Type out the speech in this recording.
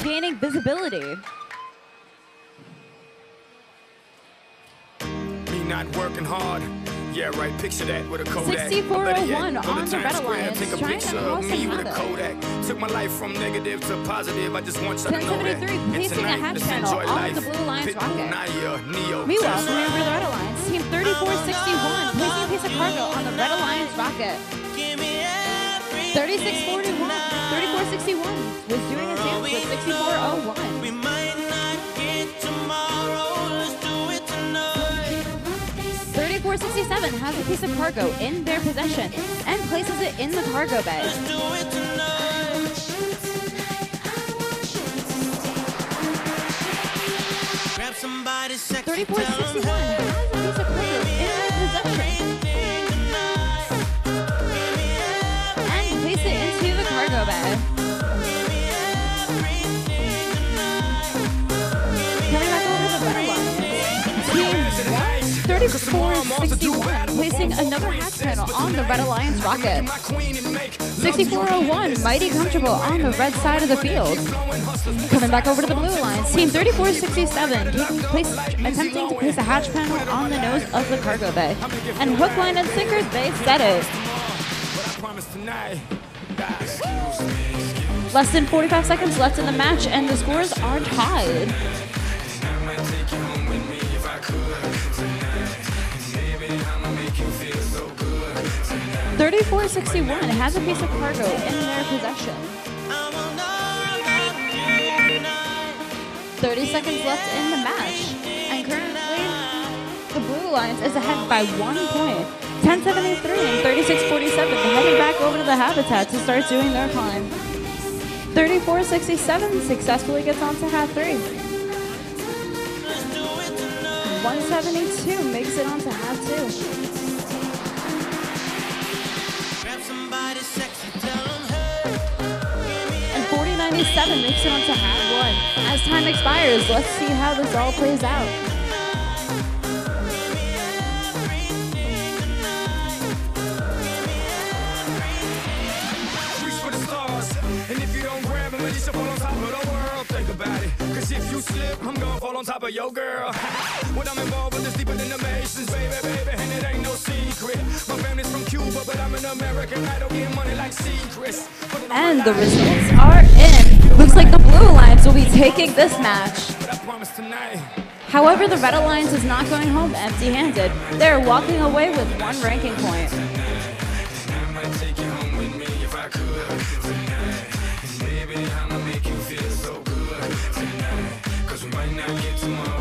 gaining visibility. Me not working hard. Yeah, right, picture that with a Kodak. 6401 on the Red Square, Alliance, take a trying to picture of cause me some with a havoc. Kodak. Took my life from negative to positive. I just want you to know that. 1073 And placing a tonight, hatch let's panel enjoy on life. the Blue Alliance Pitbull, rocket. Naya, Neo. Meanwhile, Just from right. the Red Alliance, Team 3461 placing a piece of cargo on the Red Alliance rocket. 3641, 3461 was doing a dance with 6401. We might not get tomorrow, let's do it tonight. 3467 has a piece of cargo in their possession and places it in the cargo bay. Let's do it tonight. Grab somebody sexy, tell 'em 3461 has a piece of cargo in their possession and place it into the cargo bay. Coming back over to the Red Alliance, Team 3461 placing another hatch panel on the Red Alliance rocket. 6401 mighty comfortable on the red side of the field. Coming back over to the Blue Alliance, Team 3467 attempting to place a hatch panel on the nose of the cargo bay. And hook, line, and sinkers, they set it. Less than 45 seconds left in the match, and the scores are tied. 3461 has a piece of cargo in their possession. 30 seconds left in the match, and currently the Blue Alliance is ahead by 1 point. 1073 and 3647 heading back over to the habitat to start doing their climb. 3467 successfully gets onto hat 3. 172 makes it onto hat 2. And 4097 makes it onto hat 1. As time expires, let's see how this all plays out. Reach for the stars, and if you don't grab them, at least you fall on top of the world. Think about it, 'cause if you slip, I'm gonna fall on top of your girl. What I'm involved with is deeper than the Masons, baby, and it ain't no secret. My family's from Cuba, but I'm an American. I don't get money like secrets. And the results are in. Looks like the Blue Alliance will be taking this match. But I promise tonight. However, the Red Alliance is not going home empty-handed. They're walking away with 1 ranking point. I might take you home with me if I could tonight. And baby, I'ma make you feel so good tonight. 'Cause we might not get tomorrow.